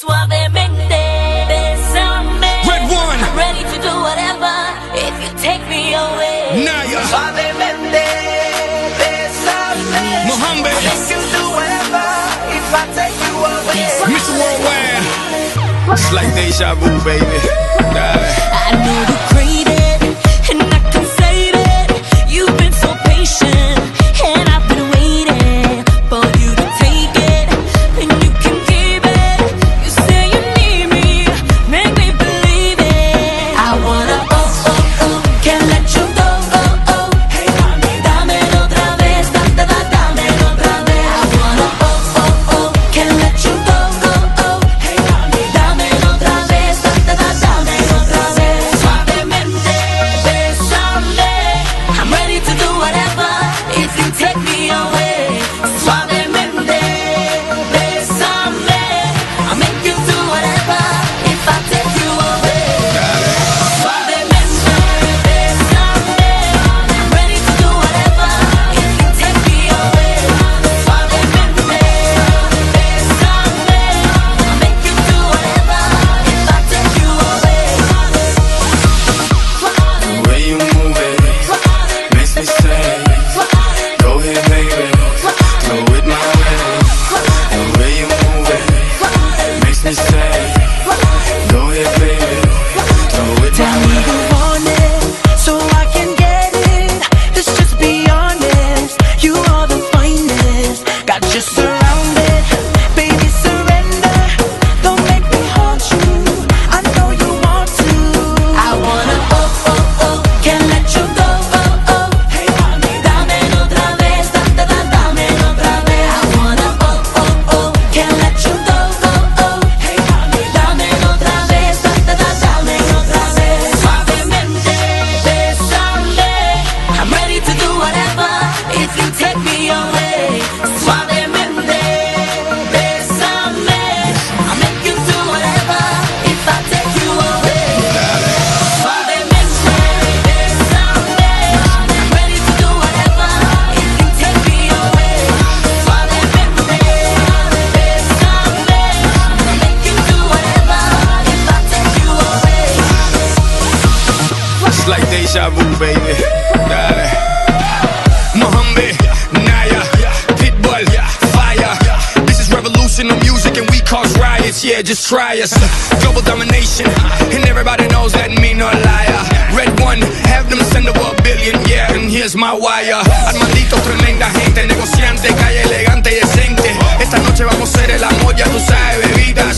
Suavemente, bésame. Red One. I'm ready to do whatever if you take me away. Naya. Suavemente, bésame. Mohammed. Yes, you do whatever if I take you away. Mr. Worldwide. It's like deja vu, baby. Dale. I know you crave it, and I can save it. You've been so patient, and I've been waiting for you to take it, and you can keep it. You say you need me, make me believe it. I wanna can't let you go, Hey, dámelo otra vez, dámelo otra vez. I wanna can't let you go, Hey, dámelo otra vez, dámelo otra vez. Suavemente, bésame. I'm ready to do whatever if you take me away. Suavemente, bésame. I'll make you do whatever if I take you away. Suavemente, bésame. I'm ready to do whatever if you take me away. Suavemente, bésame. I'll make you do whatever if I take you away. The way you move it makes me say, go ahead, baby, go with my way. The way you move it makes me say, go ahead, baby, go with my Tell me way. you want it, so I can get it. Let's just be honest, you are the finest. Got you surrounded, baby, surrender. Don't make me haunt you, I know you want to. I wanna can't let you go, Hey, dámelo otra vez, dámelo otra vez. I wanna can't let you go, Hey, dámelo otra vez, dámelo otra vez. Suavemente, bésame. I'm ready to do whatever if you take me away. Suavemente, bésame. I'll make you do whatever if I take you away. Suavemente, bésame. I'm ready to do whatever if you take me away. Suavemente, bésame. I'll make you do whatever if I take you away. It's like deja vu, baby. Dale. Mohammed, Naya, Pitbull, Fire. This is revolution of music and we cause riots. Yeah, just try us. Global domination, and everybody knows that me no liar. Red One, have them send over $1 billion. Yeah, and here's my wire. Armandito, tremenda gente, negociante, calle elegante y decente. Esta noche vamos a hacer el amor, ya tú sabes, bebida.